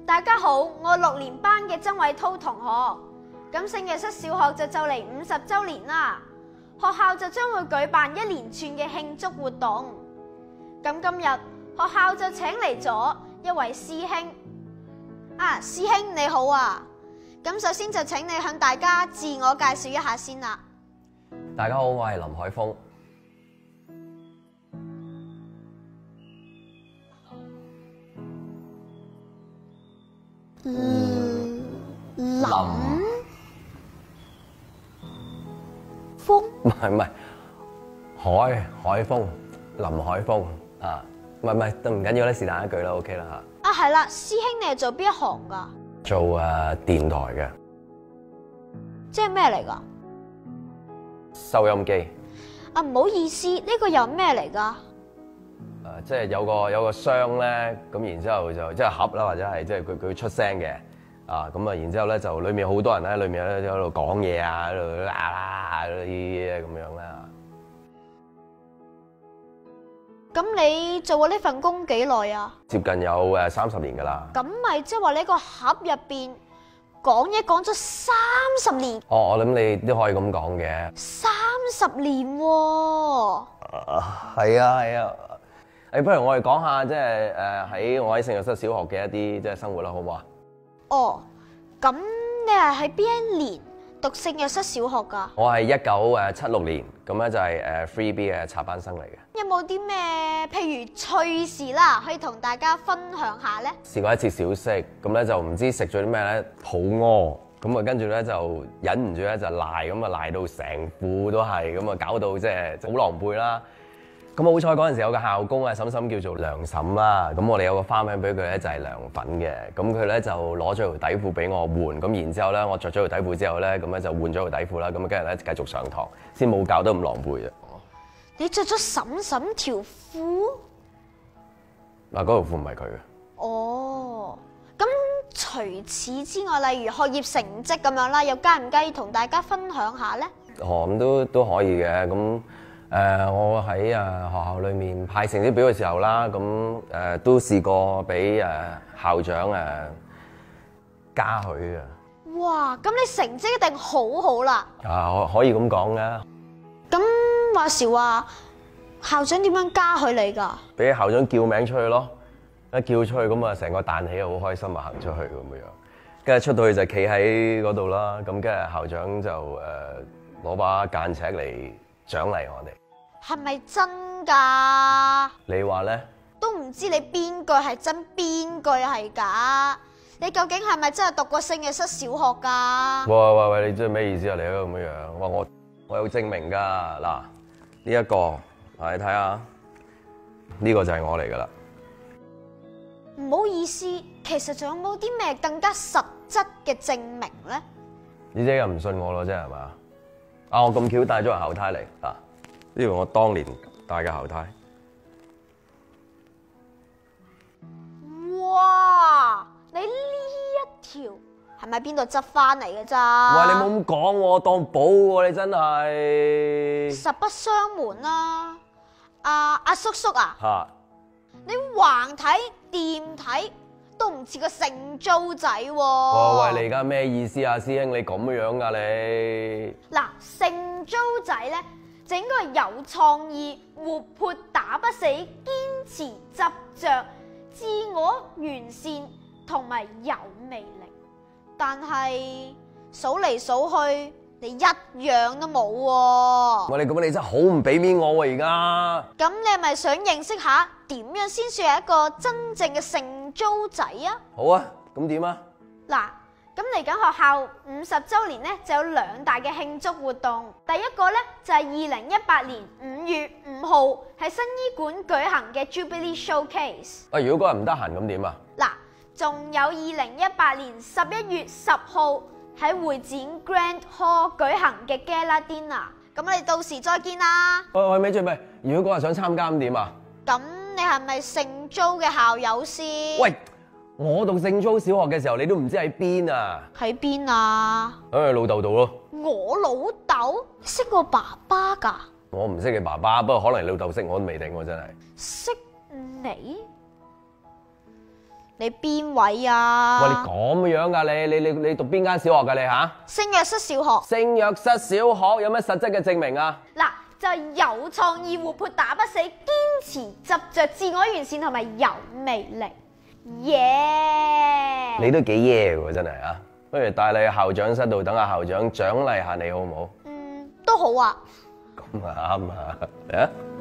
大家好，我6年班嘅曾偉滔同學。咁聖若瑟小學就嚟50週年啦，學校就將會舉辦一連串嘅慶祝活動。咁今日學校就請嚟咗一位師兄。師兄你好啊！咁首先就請你向大家自我介紹一下先啦。 大家好，我係林海峰。 林峰？ 唔係海峰，林海峰啊，唔係都唔緊要啦，是但一句啦 ，OK 啦嚇。 係啦，師兄你係做邊一行㗎？ 做電台嘅。 即係咩嚟㗎？ 收音機。 唔好意思，呢個又咩嚟㗎？ 即係有個箱咧，咁然之後就即係盒啦，或者係即係佢出聲嘅，咁然之後咧就裏面好多人喺裏面咧喺度講嘢啊，喺度嗰啲咁樣啦。 咁你做過呢份工幾耐啊？接近有30年㗎啦。 咁咪即係話你個盒入邊講嘢講咗30年？ 我諗你都可以咁講嘅。 30年喎。 係啊。不如我哋講下即係我喺聖若瑟小學嘅一啲即係生活啦，好唔好啊？ 咁你係喺邊一年讀聖若瑟小學㗎？ 我係1976年，咁咧就係3B 嘅插班生嚟嘅。有冇啲咩譬如趣事啦，可以同大家分享下咧？ 試過一次小息，咁咧就唔知食咗啲咩咧，肚屙，咁啊跟住咧就忍唔住咧就賴，咁啊賴到成褲都係，咁啊搞到即係好狼狽啦。咁好彩嗰陣時有個校工嬸嬸叫做梁嬸啦，咁我哋有個花名俾佢咧就係涼粉嘅，咁佢咧就攞咗條底褲俾我換，咁然之後咧我着咗條底褲之後咧，咁咧就換咗條底褲啦，咁啊跟住咧繼續上堂，先冇搞得咁狼狽啫。你着咗嬸嬸條褲？嗰條褲唔係佢嘅。 咁除此之外，例如學業成績咁樣啦，又介唔介意同大家分享下咧？ 咁都可以嘅，咁。我喺學校裏面派成績表嘅時候啦，咁都試過俾校長嘉許嘅。哇！咁你成績一定好好啦。可以咁講嘅。咁話時話，校長點樣嘉許你㗎？俾校長叫名出去咯，一叫出去咁啊，成個彈起啊，好開心啊，行出去咁樣。跟住出到去就企喺嗰度啦，咁跟住校長就攞把間尺嚟獎勵我哋。係咪真㗎？你話咧？都唔知你邊句係真，邊句係假。你究竟係咪真係讀過聖若瑟小學㗎？喂，你真係咩意思啊？你咁樣樣，我有證明㗎。嗱，呢一個，你睇下，呢個就係我嚟㗎啦。唔好意思，其實仲有冇啲咩更加實質嘅證明咧？你真係唔信我咯，真係嘛？我咁巧帶咗個校呔嚟啊！呢個我當年戴嘅校呔。哇！你呢一條係咪邊度執翻嚟嘅咋？喂，你冇咁講喎，當寶喎，你真係。實不相瞞啦，阿叔叔啊，你橫睇掂睇都唔似個聖租仔喎。喂，你而家咩意思啊，師兄？你咁樣㗎你？嗱，聖租仔咧，就應該係有創意、活潑、打不死、堅持、執着、自我完善同埋有魅力。但係數嚟數去，你一樣都冇喎。喂，你咁你真係好唔俾面我喎而家。咁你係咪想認識下點樣先算係一個真正嘅聖租仔啊？好啊，咁點啊？嗱。咁嚟緊學校50週年咧，就有2大嘅慶祝活動。第一個咧就係2018年5月5號喺新醫館舉行嘅 Jubilee Showcase。如果嗰日唔得閒咁點啊？嗱，仲有2018年11月10號喺會展 Grand Hall 舉行嘅 Gala Dinner。咁我哋到時再見啦。喂，咪住咪，如果嗰日想參加咁點啊？咁你係咪聖租嘅校友先？喂！我讀聖租小學嘅時候，你都唔知喺邊啊？喺邊啊？喺你老豆度咯。我老豆？你識我爸爸㗎？我唔識你爸爸，不過可能你老豆識我都未定喎，真係。識你？ 你邊位啊？ 喂，你咁樣噶？你讀邊間小學噶你吓？ 聖若瑟小學。 聖若瑟小學有咩實質嘅證明啊？ 嗱，就係有創意、活潑、打不死、堅持、執着、自我完善同埋有魅力。耶！ 你都幾耶喎，真係啊！不如帶你去校長室度等阿校長獎勵下你好唔好？ 都好啊。 咁啊啱啊，嚟啊！